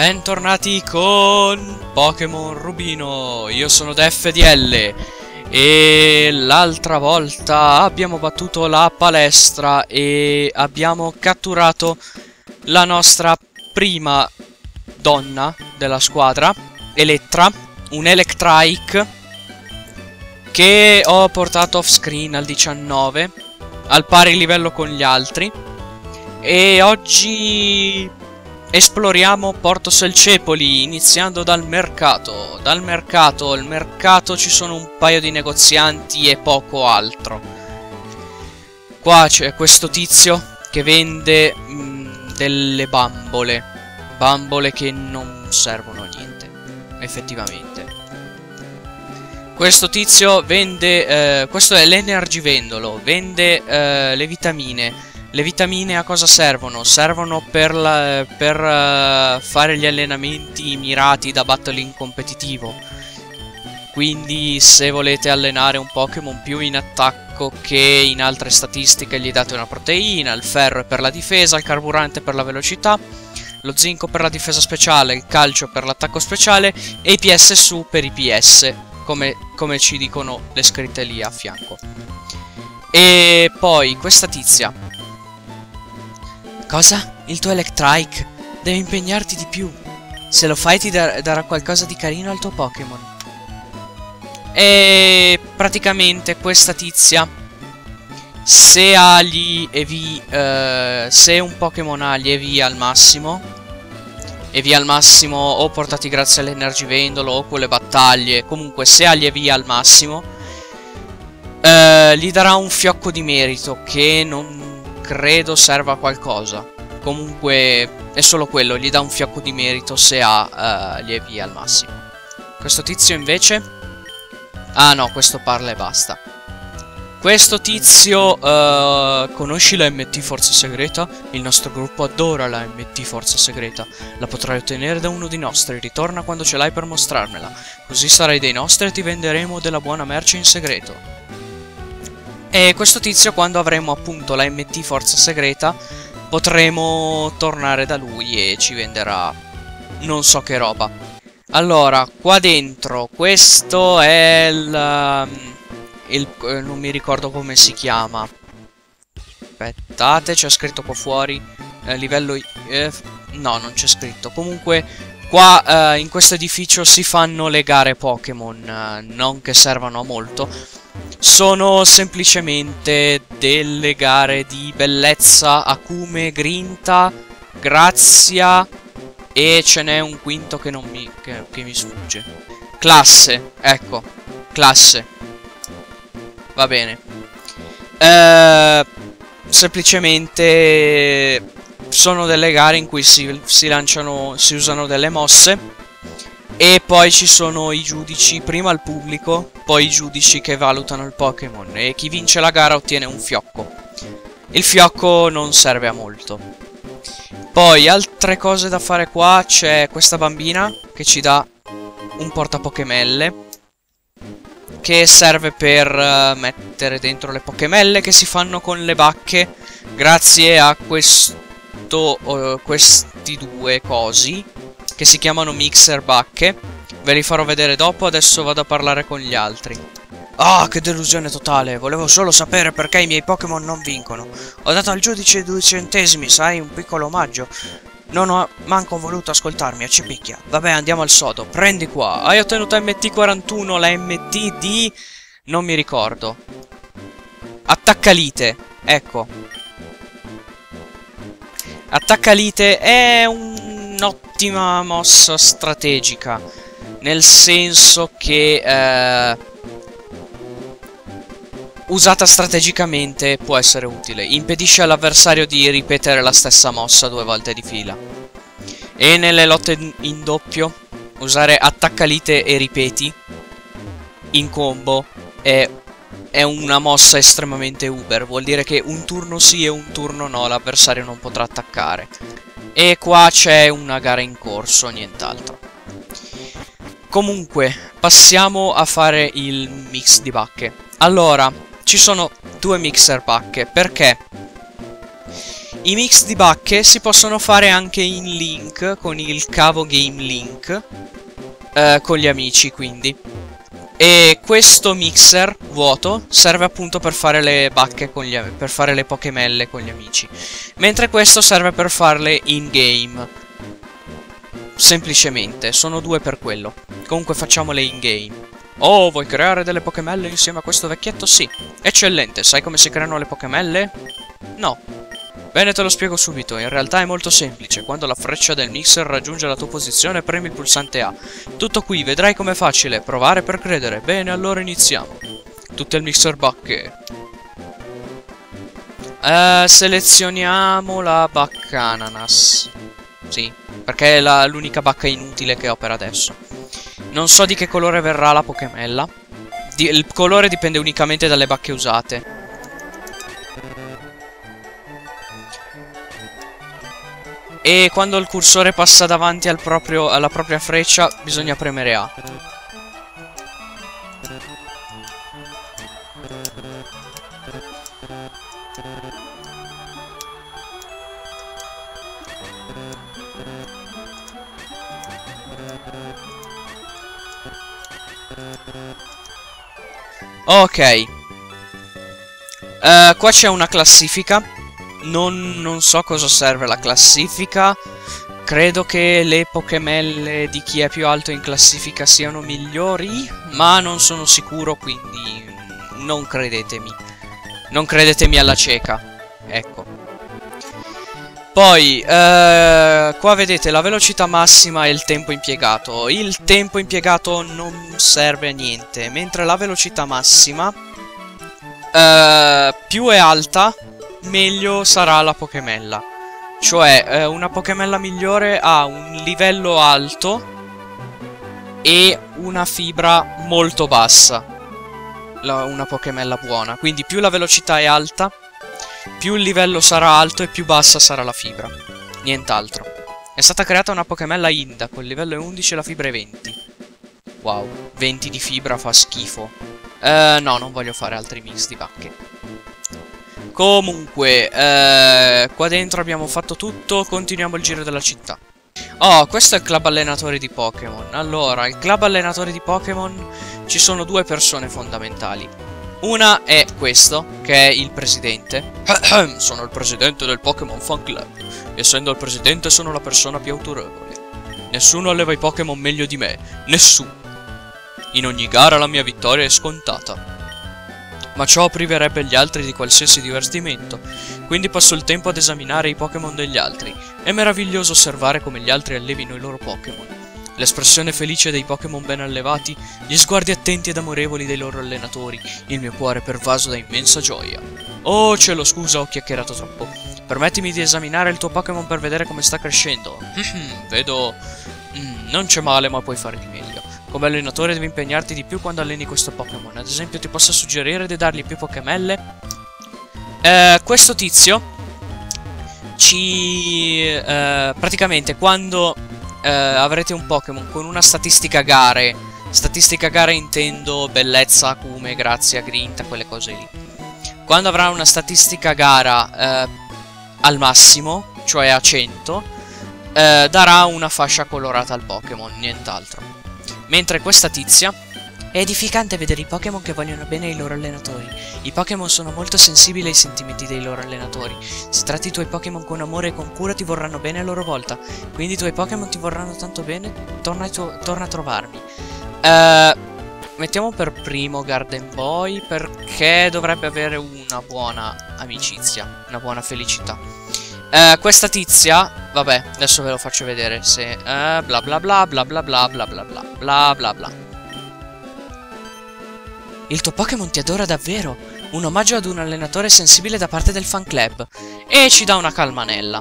Bentornati con Pokémon Rubino, io sono DFDL e l'altra volta abbiamo battuto la palestra e abbiamo catturato la nostra prima donna della squadra, Elettra, un Electrike che ho portato off screen al 19, al pari livello con gli altri, e oggi esploriamo Porto Selcepoli, iniziando dal mercato. Dal mercato, al mercato ci sono un paio di negozianti e poco altro. Qua c'è questo tizio che vende delle bambole. Bambole che non servono a niente, effettivamente. Questo tizio vende, questo è l'energivendolo, vende le vitamine. Le vitamine a cosa servono? Servono per fare gli allenamenti mirati da battling competitivo. Quindi se volete allenare un Pokémon più in attacco che in altre statistiche, gli date una proteina. Il ferro è per la difesa, il carburante per la velocità, lo zinco per la difesa speciale, il calcio per l'attacco speciale e i PS su per i PS, come ci dicono le scritte lì a fianco. E poi questa tizia. Cosa? Il tuo Electrike? Devi impegnarti di più. Se lo fai ti darà qualcosa di carino al tuo Pokémon. E praticamente questa tizia, se ha gli EV, se un Pokémon ha gli EV al massimo o portati grazie all'energivendolo o con le battaglie, comunque se ha gli EV al massimo, gli darà un fiocco di merito che non credo serva a qualcosa. Comunque è solo quello, gli dà un fiocco di merito se ha gli EV al massimo. Questo tizio invece, ah no, questo parla e basta. Questo tizio, conosci la MT Forza Segreta? Il nostro gruppo adora la MT Forza Segreta. La potrai ottenere da uno di nostri, ritorna quando ce l'hai per mostrarmela. Così sarai dei nostri e ti venderemo della buona merce in segreto. E questo tizio, quando avremo appunto la MT Forza Segreta, potremo tornare da lui e ci venderà non so che roba. Allora, qua dentro, questo è non mi ricordo come si chiama. Aspettate, c'è scritto qua fuori livello... no, non c'è scritto. Comunque, qua in questo edificio si fanno le gare Pokémon, non che servano a molto. Sono semplicemente delle gare di bellezza, acume, grinta, grazia e ce n'è un quinto che non che mi sfugge. Classe, ecco, classe. Va bene. Semplicemente sono delle gare in cui si usano delle mosse. E poi ci sono i giudici, prima il pubblico, poi i giudici che valutano il Pokémon. E chi vince la gara ottiene un fiocco. Il fiocco non serve a molto. Poi altre cose da fare qua. C'è questa bambina che ci dà un portapokemelle, che serve per mettere dentro le Pokemelle che si fanno con le bacche, grazie a questi due cosi che si chiamano mixer bacche. Ve li farò vedere dopo, adesso vado a parlare con gli altri. Ah, che delusione totale, volevo solo sapere perché i miei Pokémon non vincono. Ho dato al giudice 2 centesimi, sai, un piccolo omaggio. Non ho manco voluto ascoltarmi, a cipicchia. Vabbè, andiamo al sodo, prendi qua. Hai ottenuto MT41, la MT di... non mi ricordo. Attaccalite, ecco. Attaccalite è un'ottima mossa strategica, nel senso che usata strategicamente può essere utile. Impedisce all'avversario di ripetere la stessa mossa 2 volte di fila. E nelle lotte in doppio usare attaccalite e ripeti in combo è una mossa estremamente uber. Vuol dire che un turno sì e un turno no l'avversario non potrà attaccare. E qua c'è una gara in corso, nient'altro. Comunque, passiamo a fare il mix di bacche. Allora, ci sono 2 mixer bacche, perché I mix di bacche si possono fare anche in link, con il cavo Game Link, con gli amici quindi. E questo mixer vuoto serve appunto per fare le bacche con per fare le pokemelle con gli amici. Mentre questo serve per farle in game. Semplicemente, sono due per quello. Comunque facciamole in game. Oh, vuoi creare delle pokemelle insieme a questo vecchietto? Sì. Eccellente, sai come si creano le pokemelle? No. Bene, te lo spiego subito, in realtà è molto semplice. Quando la freccia del mixer raggiunge la tua posizione, premi il pulsante A. Tutto qui, vedrai com'è facile, provare per credere. Bene, allora iniziamo. Tutte il mixer bacche. Selezioniamo la bacca ananas. Sì, perché è l'unica bacca inutile che ho per adesso. Non so di che colore verrà la pokemella. Il colore dipende unicamente dalle bacche usate. E quando il cursore passa davanti alla propria freccia, bisogna premere A. Ok. Qua c'è una classifica. Non so cosa serve la classifica. Credo che le pokemelle di chi è più alto in classifica siano migliori, ma non sono sicuro, quindi non credetemi. Non credetemi alla cieca. Ecco. Poi, qua vedete la velocità massima e il tempo impiegato. Il tempo impiegato non serve a niente, mentre la velocità massima, più è alta, meglio sarà la pokemella. Cioè, una pokemella migliore ha un livello alto e una fibra molto bassa. Una pokemella buona. Quindi più la velocità è alta, più il livello sarà alto e più bassa sarà la fibra. Nient'altro. È stata creata una pokemella Inda, col livello è 11 e la fibra è 20. Wow, 20 di fibra fa schifo. No, non voglio fare altri mix di bacche. Comunque, qua dentro abbiamo fatto tutto, continuiamo il giro della città. Oh, questo è il club allenatori di Pokémon. Allora, il club allenatori di Pokémon ci sono due persone fondamentali. Una è questo, che è il presidente. Sono il presidente del Pokémon Fan Club. Essendo il presidente sono la persona più autorevole. Nessuno alleva i Pokémon meglio di me. Nessuno. In ogni gara la mia vittoria è scontata. Ma ciò priverebbe gli altri di qualsiasi divertimento, quindi passo il tempo ad esaminare i Pokémon degli altri. È meraviglioso osservare come gli altri allevino i loro Pokémon. L'espressione felice dei Pokémon ben allevati, gli sguardi attenti ed amorevoli dei loro allenatori, il mio cuore pervaso da immensa gioia. Oh cielo, scusa, ho chiacchierato troppo. Permettimi di esaminare il tuo Pokémon per vedere come sta crescendo. Vedo... non c'è male, ma puoi fare di meglio. Come allenatore devi impegnarti di più quando alleni questo Pokémon. Ad esempio ti posso suggerire di dargli più Pokémelle. Questo tizio praticamente quando avrete un Pokémon con una statistica gare intendo bellezza, acume, grazia, grinta, quelle cose lì. Quando avrà una statistica gara al massimo, cioè a 100, darà una fascia colorata al Pokémon, nient'altro. Mentre questa tizia... È edificante vedere i Pokémon che vogliono bene ai loro allenatori. I Pokémon sono molto sensibili ai sentimenti dei loro allenatori. Se tratti i tuoi Pokémon con amore e con cura ti vorranno bene a loro volta. Quindi i tuoi Pokémon ti vorranno tanto bene, torna a trovarmi. Mettiamo per primo Garden Boy, perché dovrebbe avere una buona amicizia, una buona felicità. Questa tizia, vabbè, adesso ve lo faccio vedere. Se bla bla bla bla bla bla bla bla bla bla bla bla. Il tuo Pokémon ti adora davvero. Un omaggio ad un allenatore sensibile da parte del fan club. E ci dà una calmanella.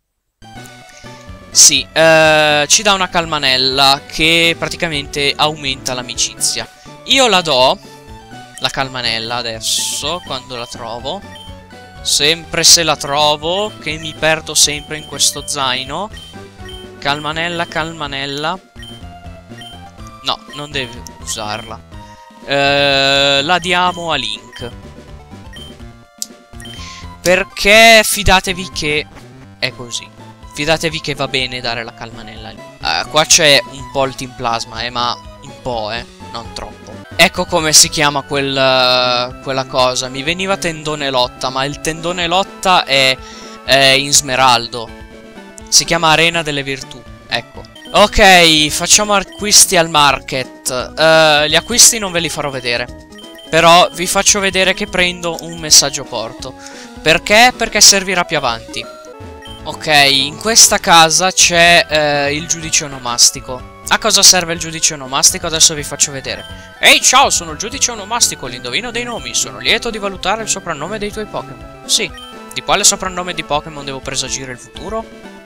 Sì, ci dà una calmanella che praticamente aumenta l'amicizia. Io la do, la calmanella adesso, quando la trovo. Sempre se la trovo, che mi perdo sempre in questo zaino. Calmanella, calmanella. No, non devi usarla. La diamo a Link. Perché fidatevi che è così. Fidatevi che va bene dare la calmanella lì. Qua c'è un po' il Team Plasma, ma un po', non troppo. Ecco come si chiama quella cosa. Mi veniva tendone lotta, ma il tendone lotta è in smeraldo. Si chiama Arena delle Virtù, ecco. Ok, facciamo acquisti al market. Gli acquisti non ve li farò vedere. Però vi faccio vedere che prendo un messaggio porto. Perché? Perché servirà più avanti. Ok, in questa casa c'è il giudice onomastico. A cosa serve il giudice onomastico? Adesso vi faccio vedere. Ehi, ciao, sono il giudice onomastico, l'indovino dei nomi. Sono lieto di valutare il soprannome dei tuoi Pokémon. Sì, di quale soprannome di Pokémon devo presagire il futuro?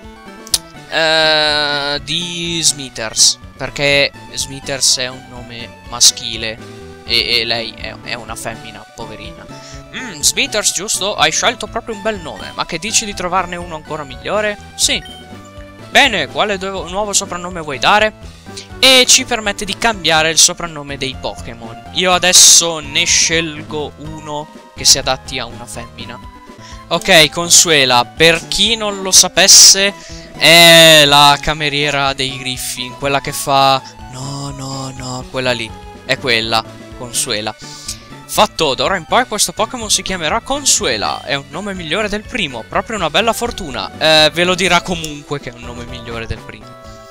Di Smithers. Perché Smithers è un nome maschile e lei è una femmina, poverina. Smithers, giusto? Hai scelto proprio un bel nome. Ma che dici di trovarne uno ancora migliore? Sì. Bene, quale nuovo soprannome vuoi dare? E ci permette di cambiare il soprannome dei Pokémon. Io adesso ne scelgo uno che si adatti a una femmina. Ok, Consuela, per chi non lo sapesse, è la cameriera dei Griffin, quella che fa... No, quella lì. È quella, Consuela. Fatto, d'ora in poi questo Pokémon si chiamerà Consuela. È un nome migliore del primo, proprio una bella fortuna. Ve lo dirà comunque che è un nome migliore del primo.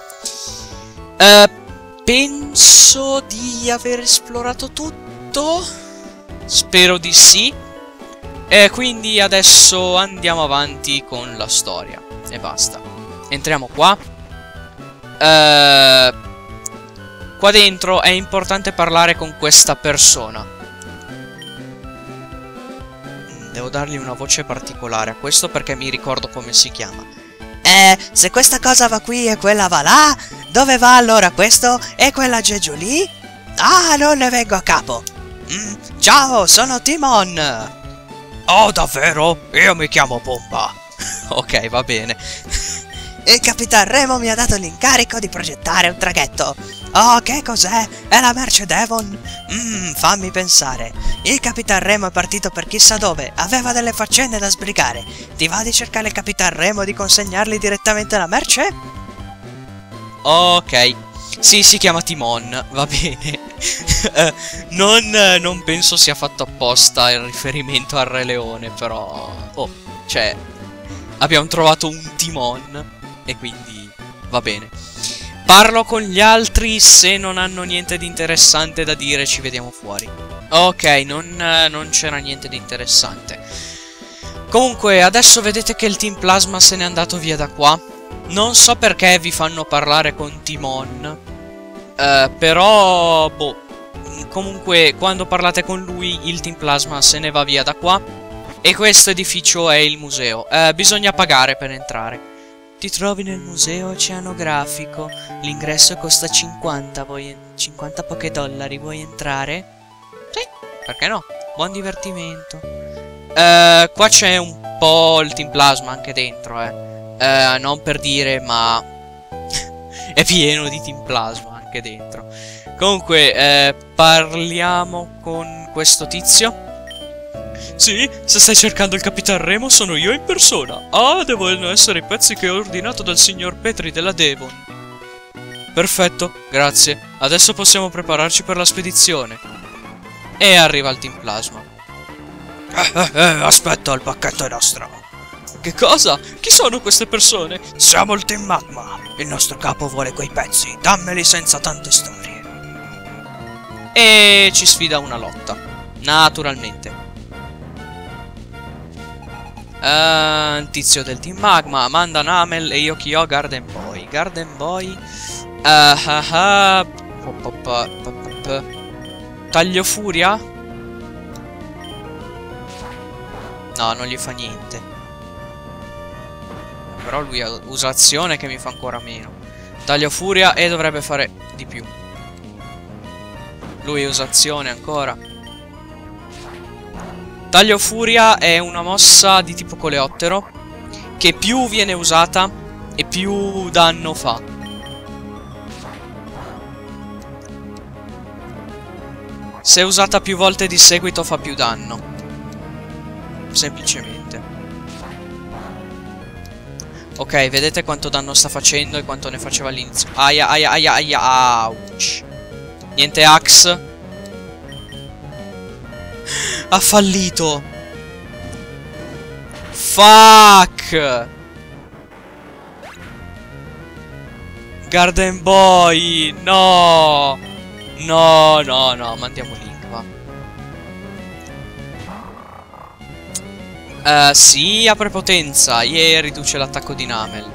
Penso di aver esplorato tutto. Spero di sì. Quindi adesso andiamo avanti con la storia. E basta. Entriamo qua. Qua dentro è importante parlare con questa persona. Devo dargli una voce particolare a questo perché mi ricordo come si chiama. Se questa cosa va qui e quella va là, dove va allora questo e quella aggeggio lì? Ah, non ne vengo a capo. Ciao, sono Timon. Oh, davvero? Io mi chiamo Bomba. Ok, va bene. Il Capitan Remo mi ha dato l'incarico di progettare un traghetto. Oh, che cos'è? È la merce Devon? Fammi pensare. Il Capitan Remo è partito per chissà dove, aveva delle faccende da sbrigare. Ti va di cercare il Capitan Remo e di consegnargli direttamente la merce? Ok. Sì, si chiama Timon, va bene. Non penso sia fatto apposta il riferimento al Re Leone, però... Oh, cioè... Abbiamo trovato un Timon e quindi va bene. Parlo con gli altri, se non hanno niente di interessante da dire ci vediamo fuori. Ok, non c'era niente di interessante. Comunque, adesso vedete che il Team Plasma se n'è andato via da qua. Non so perché vi fanno parlare con Timon. Però, boh. Comunque, quando parlate con lui, il Team Plasma se ne va via da qua. E questo edificio è il museo. Bisogna pagare per entrare. Ti trovi nel museo oceanografico. L'ingresso costa 50 pochi dollari. Vuoi entrare? Sì, perché no? Buon divertimento. Qua c'è un po' il Team Plasma anche dentro, non per dire, ma... è pieno di Team Plasma anche dentro. Comunque, parliamo con questo tizio. Sì, se stai cercando il Capitan Remo sono io in persona. Ah, devono essere i pezzi che ho ordinato dal signor Petri della Devon. Perfetto, grazie. Adesso possiamo prepararci per la spedizione. E arriva il Team Plasma. Aspetta, il pacchetto è nostro. Che cosa? Chi sono queste persone? Siamo il Team Magma. Il nostro capo vuole quei pezzi. Dammeli senza tante storie. E ci sfida una lotta. Naturalmente. Tizio del Team Magma, Amanda Namel e Yokio Garden Boy. Garden Boy. Taglio furia? No, non gli fa niente. Però lui usa azione che mi fa ancora meno. Taglio furia e dovrebbe fare di più. Lui usa azione ancora. Taglio furia è una mossa di tipo coleottero che più viene usata e più danno fa. Se usata più volte di seguito fa più danno. Semplicemente. Ok, vedete quanto danno sta facendo e quanto ne faceva all'inizio. Aia, aia, aia, aia, ouch. Niente Axe. Ha fallito. Fuck. Garden Boy. No. No, no, no. Mandiamo Link, va. Sì, apre potenza. Riduce l'attacco di Namel.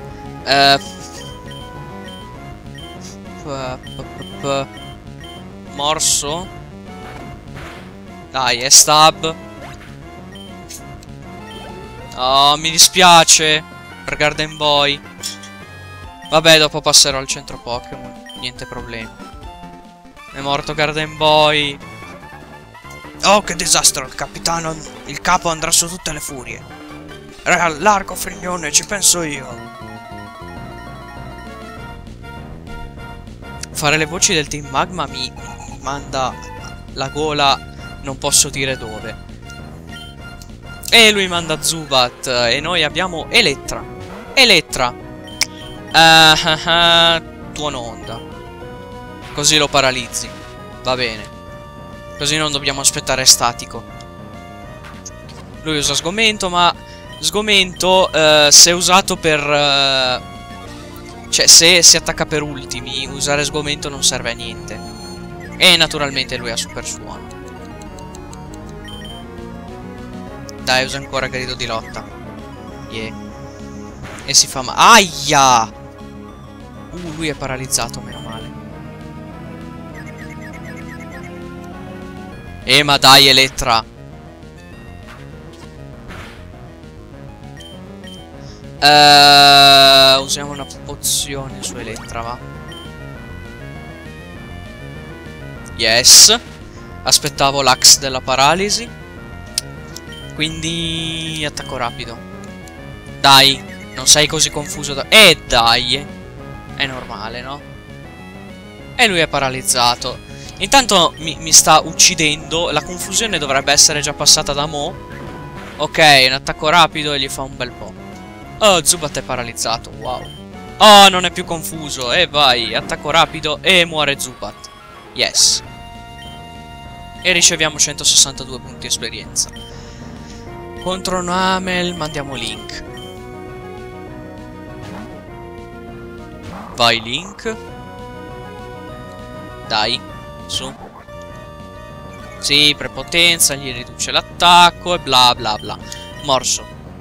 Morso. Dai, è stab. Oh, mi dispiace per Garden Boy. Vabbè, dopo passerò al centro Pokémon. Niente problemi. È morto Garden Boy. Oh, che disastro, il capitano, il capo andrà su tutte le furie. L'arco, frignone, ci penso io. Fare le voci del Team Magma mi manda la gola, non posso dire dove. E lui manda Zubat e noi abbiamo Elettra. Elettra. Tuono onda. Così lo paralizzi. Va bene. Così non dobbiamo aspettare statico. Lui usa sgomento, ma sgomento se usato per... cioè se si attacca per ultimi, usare sgomento non serve a niente. E naturalmente lui ha super suono. Dai, usa ancora grido di lotta. Yeah. E si fa male. Aia! Lui è paralizzato, meno male. Ma dai, Elettra. Usiamo una pozione su Elettra, va. Yes. Aspettavo l'Axe della paralisi. Quindi attacco rapido. Dai, non sei così confuso da... dai. È normale, no? E lui è paralizzato. Intanto mi sta uccidendo. La confusione dovrebbe essere già passata da mo'. Ok, un attacco rapido e gli fa un bel po'. Oh, Zubat è paralizzato, wow. Oh, non è più confuso. E vai, attacco rapido e muore Zubat. Yes. E riceviamo 162 punti esperienza. Contro Namel mandiamo Link. Vai Link. Dai, su. Sì, prepotenza, gli riduce l'attacco e bla bla bla. Morso.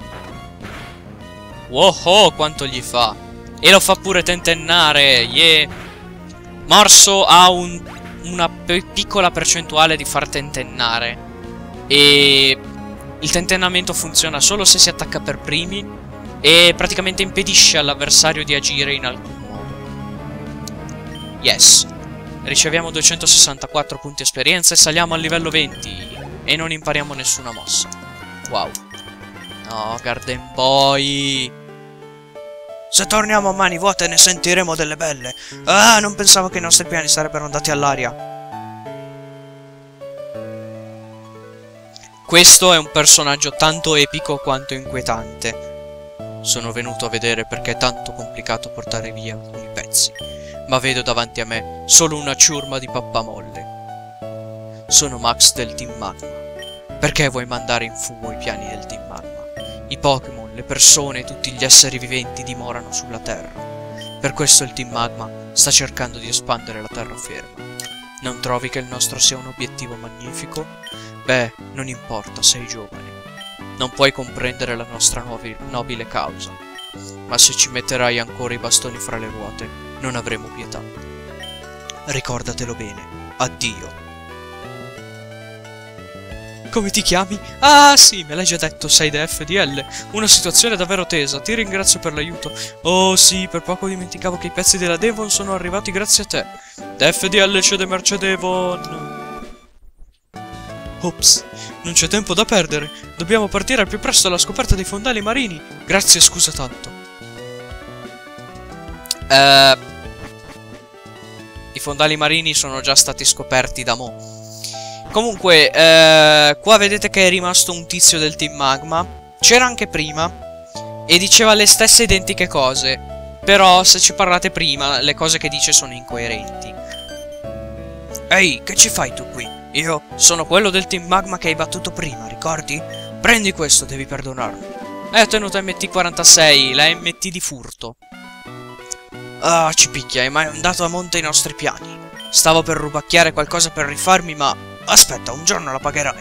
Wow, quanto gli fa. E lo fa pure tentennare, yeah. Morso ha una piccola percentuale di far tentennare. E... il tentennamento funziona solo se si attacca per primi e praticamente impedisce all'avversario di agire in alcun modo. Yes. Riceviamo 264 punti esperienza e saliamo al livello 20. E non impariamo nessuna mossa. Wow. No, Garden Boy. Se torniamo a mani vuote ne sentiremo delle belle. Ah, non pensavo che i nostri piani sarebbero andati all'aria. Questo è un personaggio tanto epico quanto inquietante. Sono venuto a vedere perché è tanto complicato portare via alcuni pezzi, ma vedo davanti a me solo una ciurma di pappamolle. Sono Max del Team Magma. Perché vuoi mandare in fumo i piani del Team Magma? I Pokémon, le persone e tutti gli esseri viventi dimorano sulla Terra. Per questo il Team Magma sta cercando di espandere la terraferma. Non trovi che il nostro sia un obiettivo magnifico? Beh, non importa, sei giovane. Non puoi comprendere la nostra nobile causa. Ma se ci metterai ancora i bastoni fra le ruote, non avremo pietà. Ricordatelo bene. Addio. Come ti chiami? Ah, sì, me l'hai già detto, sei da FDL. Una situazione davvero tesa, ti ringrazio per l'aiuto. Oh, sì, per poco dimenticavo che i pezzi della Devon sono arrivati grazie a te. Da FDL cede merce Devon. Ops, non c'è tempo da perdere. Dobbiamo partire al più presto alla scoperta dei fondali marini. Grazie, scusa tanto. I fondali marini sono già stati scoperti da mo'. Comunque, qua vedete che è rimasto un tizio del Team Magma. C'era anche prima. e diceva le stesse identiche cose. Però se ci parlate prima, le cose che dice sono incoerenti. Ehi, che ci fai tu qui? Io sono quello del Team Magma che hai battuto prima, ricordi? Prendi questo, devi perdonarmi. Ho tenuto MT46, la MT di furto. Ah, ci picchia, hai mai andato a monte i nostri piani. Stavo per rubacchiare qualcosa per rifarmi, ma... aspetta, un giorno la pagherai.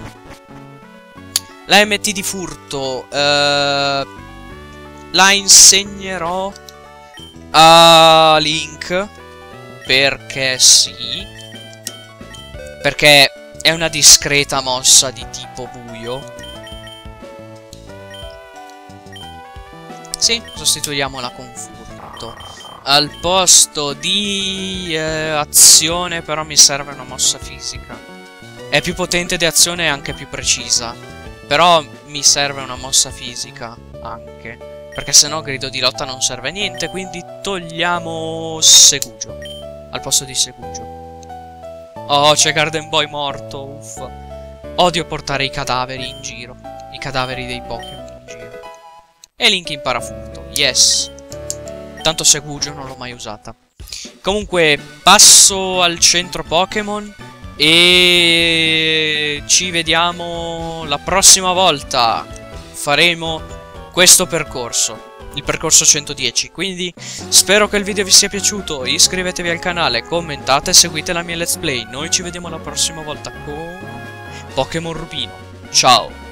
La MT di furto, la insegnerò a Link, perché sì. Perché è una discreta mossa di tipo buio. Sì, sostituiamola con furto. Al posto di azione però mi serve una mossa fisica. È più potente di azione e anche più precisa. Però mi serve una mossa fisica anche. Perché sennò grido di lotta non serve a niente. Quindi togliamo Segugio al posto di Segugio. Oh, c'è Garden Boy morto, uffa. Odio portare i cadaveri in giro. I cadaveri dei Pokémon in giro. E Link impara furto, yes. Tanto Segugio non l'ho mai usata. Comunque, passo al centro Pokémon. E ci vediamo la prossima volta. Faremo questo percorso. Il percorso 110. Quindi spero che il video vi sia piaciuto. Iscrivetevi al canale, commentate e seguite la mia let's play. Noi ci vediamo la prossima volta con Pokémon Rubino. Ciao.